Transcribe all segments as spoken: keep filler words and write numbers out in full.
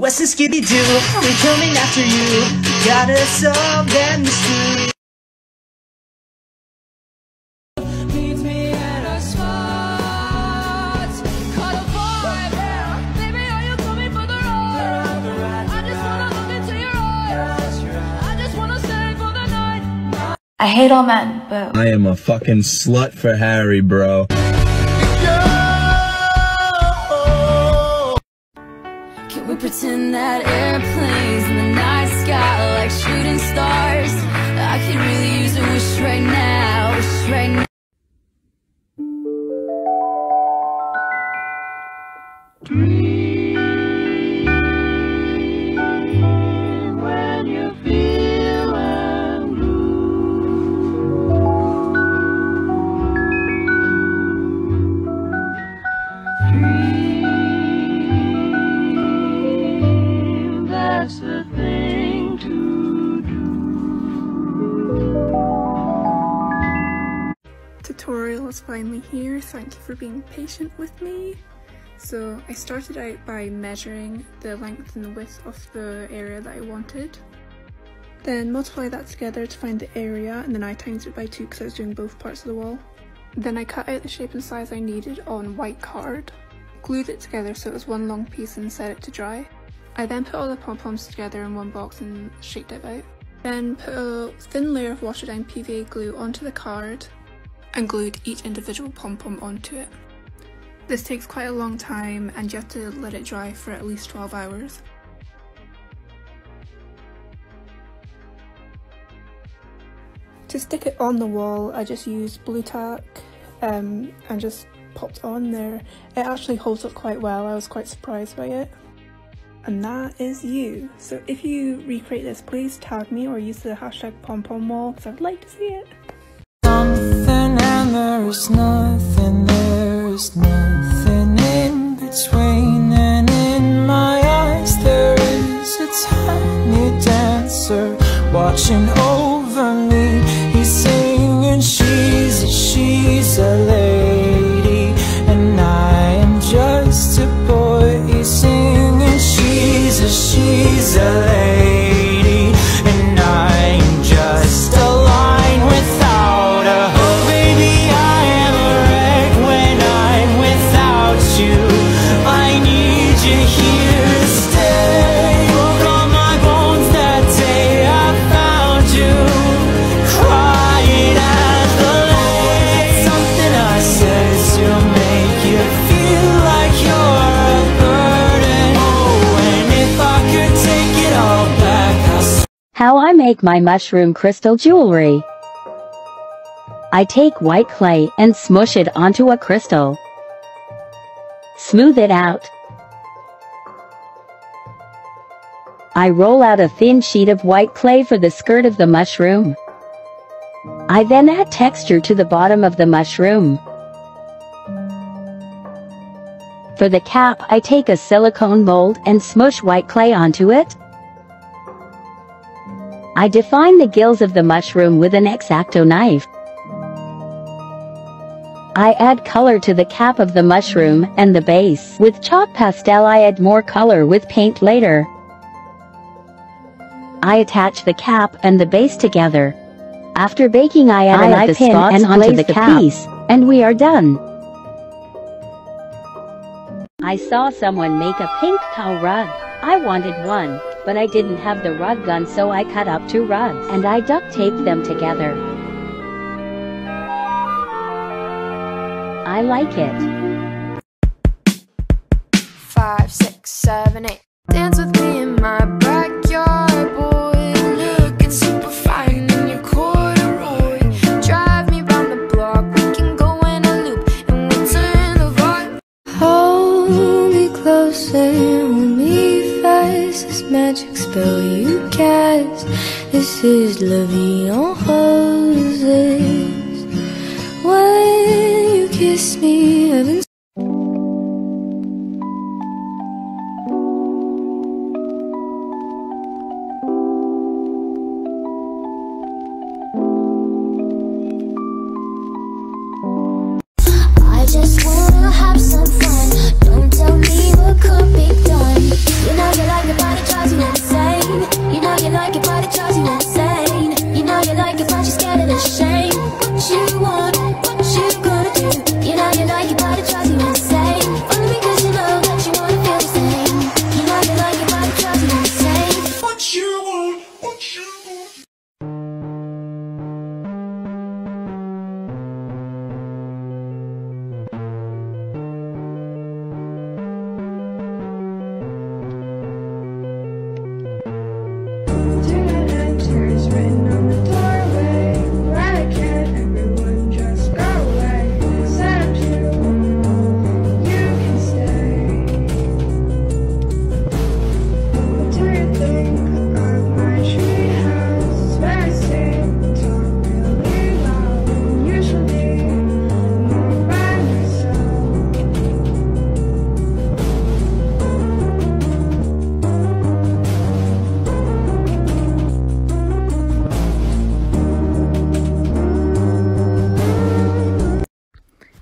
West and Skibby-Doo, we're coming after you. Gotta solve that mystery. I hate all men, but I am a fucking slut for Harry, bro. Can we pretend that airplanes in the night sky like shooting stars? I could really use a wish right now, wish right now. Dream when you're feeling blue. Dream, that's the thing to do. Tutorial is finally here. Thank you for being patient with me. So I started out by measuring the length and the width of the area that I wanted. Then multiply that together to find the area, and then I times it by two because I was doing both parts of the wall. Then I cut out the shape and size I needed on white card, glued it together so it was one long piece and set it to dry. I then put all the pom-poms together in one box and shaped it out. Then put a thin layer of watered down P V A glue onto the card and glued each individual pom-pom onto it. This takes quite a long time and you have to let it dry for at least twelve hours. To stick it on the wall, I just used blue tack um, and just popped on there. It actually holds up quite well. I was quite surprised by it. And that is you. So if you recreate this, please tag me or use the hashtag pompomwall because I'd like to see it. Something and there's nothing, there's nothing in between, and in my eyes there is a tiny dancer watching over me. He's singing, she's a, she's a lady, and I am just a boy. He's singing, she's a, she's a lady, and I am just a line without a hook. Baby, I am a wreck when I'm without you. I need you here to stay. Broke all my bones that day I found you, crying at the lake. Something I said to make you feel like you're a burden. Oh, and if I could take it all back, I'll... How I make my mushroom crystal jewelry. I take white clay and smush it onto a crystal. Smooth it out. I roll out a thin sheet of white clay for the skirt of the mushroom. I then add texture to the bottom of the mushroom. For the cap, I take a silicone mold and smush white clay onto it. I define the gills of the mushroom with an X-Acto knife. I add color to the cap of the mushroom and the base. With chalk pastel I add more color with paint later. I attach the cap and the base together. After baking I add, I add the pin and onto the cap, piece, and we are done. I saw someone make a pink cow rug. I wanted one, but I didn't have the rug gun, so I cut up two rugs and I duct taped them together. I like it. Five, six, seven, eight. Dance with me in my backyard, boy. Looking super fine in your corduroy. Drive me round the block, we can go in a loop, and we'll turn the vibe. Hold me closer, hold me fast. This magic spell you cast. This is La Vie en Roses. When you kiss me, heaven's I just wanna have some fun. Don't tell me what could be done. You know you like it.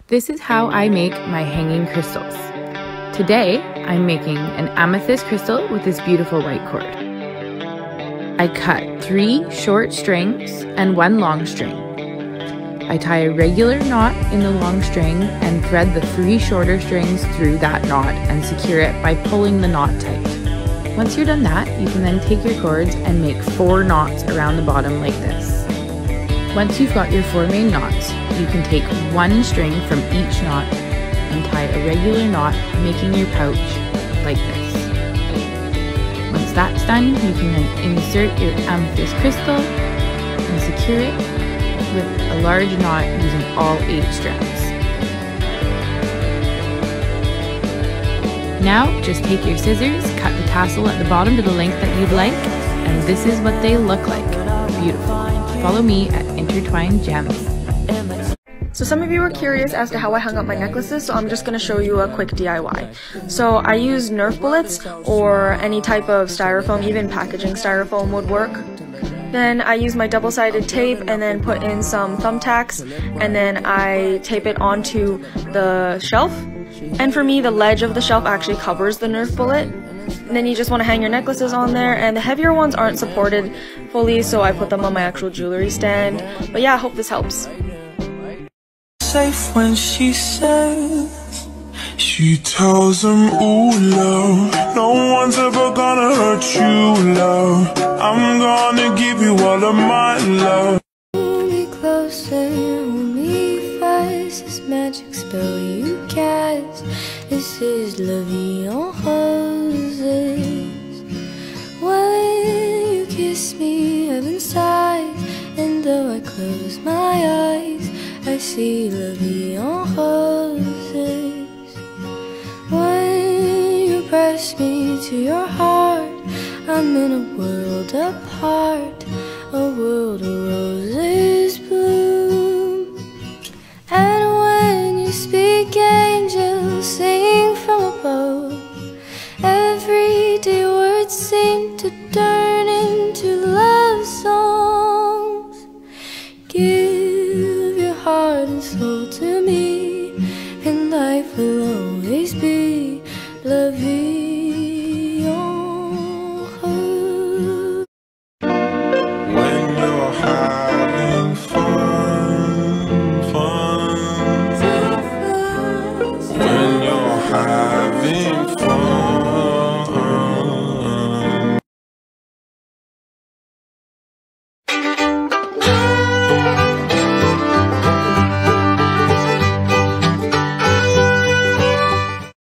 This is how I make my hanging crystals. Today, I'm making an amethyst crystal with this beautiful white cord. I cut three short strings and one long string. I tie a regular knot in the long string and thread the three shorter strings through that knot and secure it by pulling the knot tight. Once you're done that, you can then take your cords and make four knots around the bottom like this. Once you've got your four main knots, you can take one string from each knot and tie a regular knot, making your pouch like this. Once that's done, you can then insert your amethyst crystal and secure it with a large knot using all eight strands. Now, just take your scissors, cut the tassel at the bottom to the length that you'd like, and this is what they look like. Beautiful. Follow me at Intertwined Gems. So some of you were curious as to how I hung up my necklaces, so I'm just going to show you a quick D I Y. So I use Nerf bullets or any type of styrofoam, even packaging styrofoam would work. Then I use my double-sided tape and then put in some thumbtacks, and then I tape it onto the shelf. And for me, the ledge of the shelf actually covers the Nerf bullet. And then you just want to hang your necklaces on there, and the heavier ones aren't supported fully, so I put them on my actual jewelry stand. But yeah, I hope this helps. Safe when she says, she tells them, ooh, love, no one's ever gonna hurt you, love. I'm gonna give you all of my love. Hold me closer, hold me fast. This magic spell you cast, this is La Vie en Roses. When you kiss me, heaven sighs, and though I close my eyes, I see La Vie en Roses. When you press me to your heart, I'm in a world apart, a world of roses bloom. And when you speak, angels sing from above. Everyday words seem to turn into love songs. Give your heart and soul to me, and life will always be La Vie